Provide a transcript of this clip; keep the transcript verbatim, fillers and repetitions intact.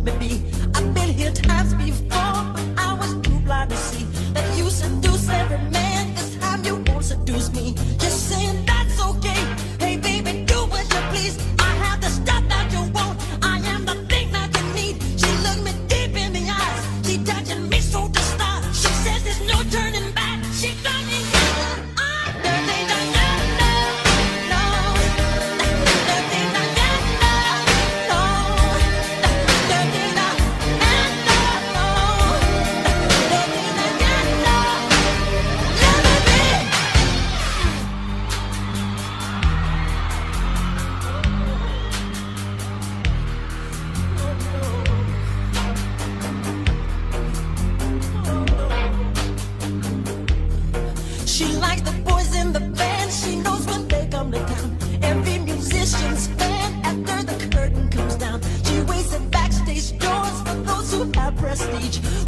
let me be. I've been here times before, but I was too blind to see that you seduce every man. This time you won't seduce me. Just saying that's okay. Hey baby, do what you please. I have the stuff that you want. I am the thing that you need. She looked me deep in the eyes. She touching me so to start. She says there's no turning back. She got me. She likes the boys in the band. She knows when they come to town. Every musician's fan after the curtain comes down. She waits at backstage doors for those who have prestige.